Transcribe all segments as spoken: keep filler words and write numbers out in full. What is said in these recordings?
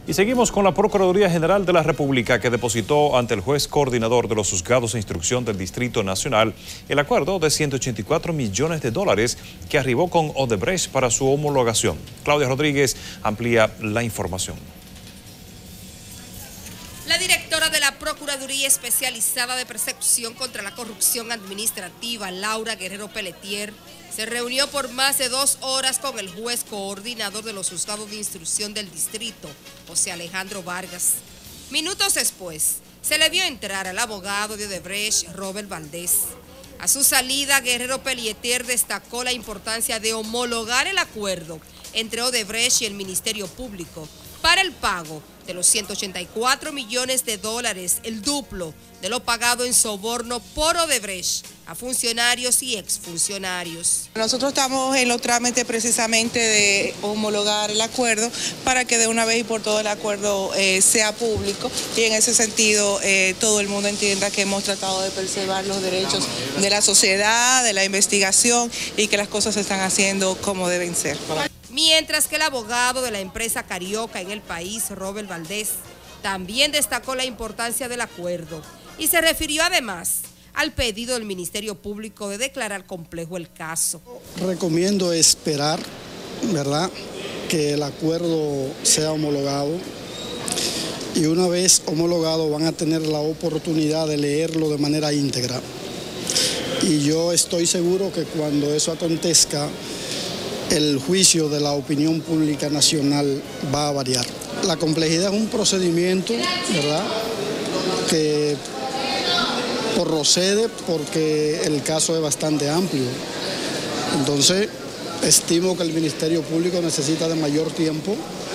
Y seguimos con la Procuraduría General de la República, que depositó ante el juez coordinador de los juzgados de instrucción del Distrito Nacional el acuerdo de ciento ochenta y cuatro millones de dólares que arribó con Odebrecht para su homologación. Claudia Rodríguez amplía la información. La directora de la Procuraduría Especializada de Persecución contra la Corrupción Administrativa, Laura Guerrero Pelletier, se reunió por más de dos horas con el juez coordinador de los juzgados de instrucción del distrito, José Alejandro Vargas. Minutos después, se le vio entrar al abogado de Odebrecht, Robert Valdés. A su salida, Guerrero Pelletier destacó la importancia de homologar el acuerdo entre Odebrecht y el Ministerio Público para el pago de los ciento ochenta y cuatro millones de dólares, el duplo de lo pagado en soborno por Odebrecht a funcionarios y exfuncionarios. Nosotros estamos en los trámites precisamente de homologar el acuerdo para que de una vez y por todo el acuerdo eh, sea público, y en ese sentido eh, todo el mundo entienda que hemos tratado de preservar los derechos de la sociedad, de la investigación, y que las cosas se están haciendo como deben ser. Mientras que el abogado de la empresa carioca en el país, Robert Valdés, también destacó la importancia del acuerdo y se refirió además al pedido del Ministerio Público de declarar complejo el caso. Recomiendo esperar, ¿verdad?, que el acuerdo sea homologado, y una vez homologado van a tener la oportunidad de leerlo de manera íntegra. Y yo estoy seguro que cuando eso acontezca, el juicio de la opinión pública nacional va a variar. La complejidad es un procedimiento, ¿verdad?, que procede porque el caso es bastante amplio. Entonces, estimo que el Ministerio Público necesita de mayor tiempo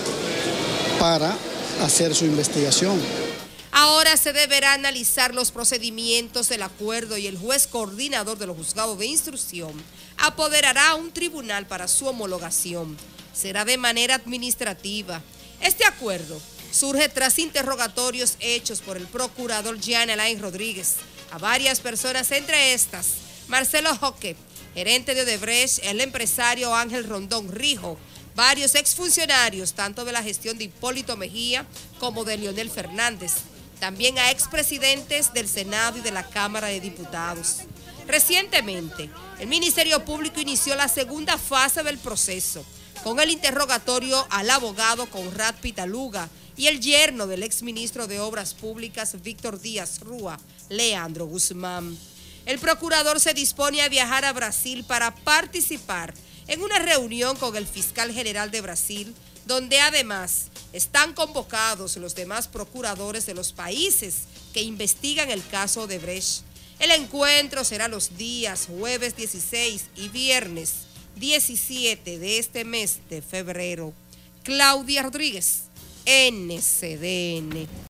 para hacer su investigación. Ahora se deberá analizar los procedimientos del acuerdo y el juez coordinador de los juzgados de instrucción apoderará a un tribunal para su homologación. Será de manera administrativa. Este acuerdo surge tras interrogatorios hechos por el procurador Jean Alain Rodríguez a varias personas, entre estas Marcelo Joque, gerente de Odebrecht, el empresario Ángel Rondón Rijo, varios exfuncionarios tanto de la gestión de Hipólito Mejía como de Leonel Fernández, también a expresidentes del Senado y de la Cámara de Diputados. Recientemente, el Ministerio Público inició la segunda fase del proceso, con el interrogatorio al abogado Conrad Pitaluga y el yerno del exministro de Obras Públicas Víctor Díaz Rúa, Leandro Guzmán. El procurador se dispone a viajar a Brasil para participar en una reunión con el fiscal general de Brasil, donde además están convocados los demás procuradores de los países que investigan el caso Odebrecht. El encuentro será los días jueves dieciséis y viernes diecisiete de este mes de febrero. Claudia Rodríguez, N C D N.